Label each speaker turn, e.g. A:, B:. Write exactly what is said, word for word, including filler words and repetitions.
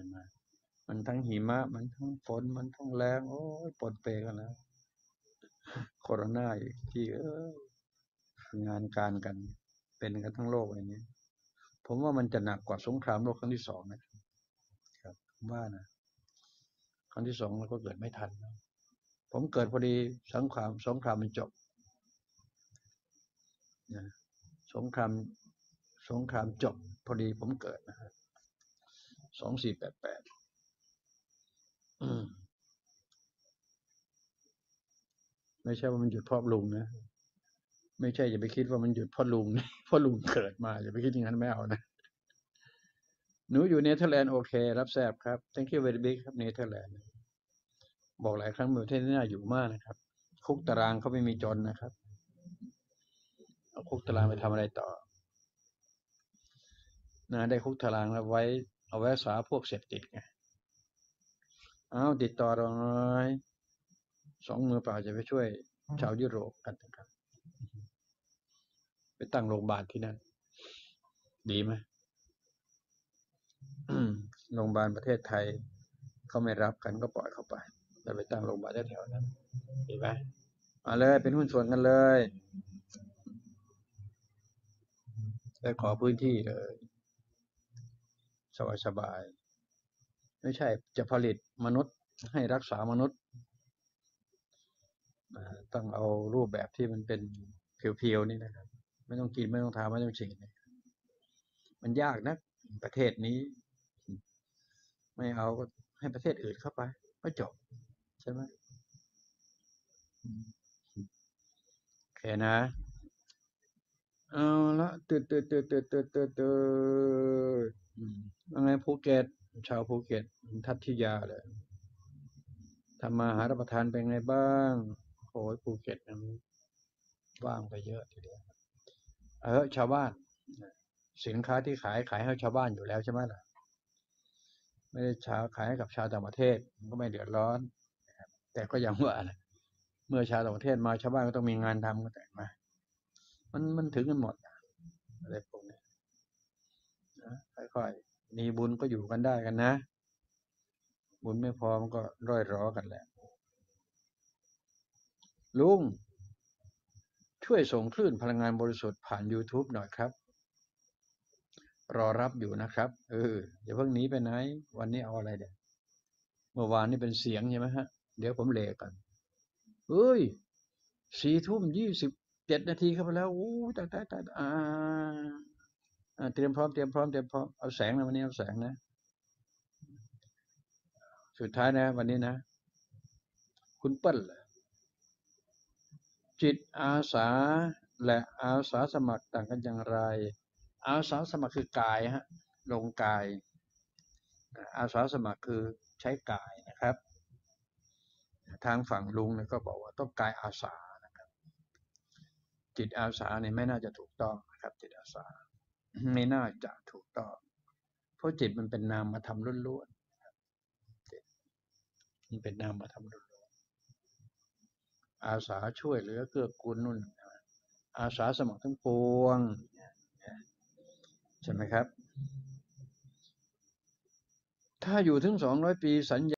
A: ไหมมันทั้งหิมะมันทั้งฝนมันทั้งแรงโอ้ยปนเปกันแล้วโคโรนาอีกที่เอองานการกันเป็นกันทั้งโลกอย่างนี้ผมว่ามันจะหนักกว่าสงครามโลกครั้งที่สองนะครับผมว่านะครั้งที่สองเราก็เกิดไม่ทันผมเกิดพอดีสงครามสงครามมันจบนะสงครามสงครามจบพอดีผมเกิดนะฮะสองสี่แปดแปดไม่ใช่ว่ามันหยุดเพราะลุงนะไม่ใช่อย่าไปคิดว่ามันหยุดเพราะลุงเพราะลุงเกิดมาอย่าไปคิดอย่างนั้นไม่เอานะหนูอยู่เนเธอร์แลนด์โอเครับแซบครับ thank you very big ครับเนเธอร์แลนด์บอกหลายครั้งประเทศที่น่าอยู่มากนะครับคุกตารางเขาไม่มีจนนะครับเอาคุกตารางไปทำอะไรต่อนะได้คุกตารางแล้วไว้เอาไว้รักษาพวกเสพติดไงเอาติดต่อเราหน่อยสองมือเปล่าจะไปช่วยชาวยุโรปกันนะครับไปตั้งโรงพยาบาลที่นั่นดีไหมโรงพยาบาลประเทศไทยเขาไม่รับกันก็ปล่อยเข้าไปแต่ไปตั้งโรงพยาบาลแถวๆนั้นดีไหมมาเลยเป็นหุ้นส่วนกันเลยได้ขอพื้นที่เลยสบายๆไม่ใช่จะผลิตมนุษย์ให้รักษามนุษย์ต้องเอารูปแบบที่มันเป็นเพียวๆนี่นะครับไม่ต้องกินไม่ต้องทาไม่ต้องฉีดมันยากนะประเทศนี้ไม่เอาก็ให้ประเทศอื่นเข้าไปก็จบใช่ไหมโอเคนะเอาละตืดตืดตืดตืดตืดตืดตืดยังไงภูเก็ตชาวภูเก็ตทัตทิยาเลยทำมาหารับประทานเป็นไงบ้างโอ้ยภูเก็ตนั้นว่างไปเยอะทีเดียวเออชาวบ้านสินค้าที่ขายขายให้ชาวบ้านอยู่แล้วใช่ไหมล่ะไม่ได้ชาวขายให้กับชาวต่างประเทศมันก็ไม่เดือดร้อนแต่ก็ยังว่านะเมื่อชาวต่างประเทศมาชาวบ้านก็ต้องมีงานทำก็แต่มามันมันถึงกันหมดอะไรพวกนี้นะค่อยๆมีบุญก็อยู่กันได้กันนะบุญไม่พอมันก็ร่อยรอกันแหละลุงช่วยส่งคลื่นพลังงานบริสุทธิ์ผ่าน YouTube หน่อยครับรอรับอยู่นะครับเอออย่าเพิ่งหนีไปไหนวันนี้เอาอะไรเดี๋ยวเมื่อวานนี่เป็นเสียงใช่ไหมฮะเดี๋ยวผมเลกันเฮ้ยสี่ทุ่มยี่สิบเจ็ดนาทีเข้าไปแล้วอู้ตายตายตายอ่าเตรียมพร้อมเตรียมพร้อมเตรียมพร้อมเอาแสงนะวันนี้เอาแสงนะสุดท้ายนะวันนี้นะคุณเปิ้ลจิตอาสาและอาสาสมัครต่างกันอย่างไรอาสาสมัครคือกายฮะลงกายอาสาสมัครคือใช้กายนะครับทางฝั่งลุงเนี่ยก็บอกว่าต้องกายอาสานะครับจิตอาสาเนี่ยไม่น่าจะถูกต้องนะครับจิตอาสาไม่น่าจะถูกต้องเพราะจิตมันเป็นนามธรรมล้วนๆมันเป็นนามธรรมล้วนๆอาสาช่วยเหลือเกื้อกูลนู่นอาสาสมัครทั้งปวงใช่ไหมครับถ้าอยู่ถึงสองร้อยปีสัญญา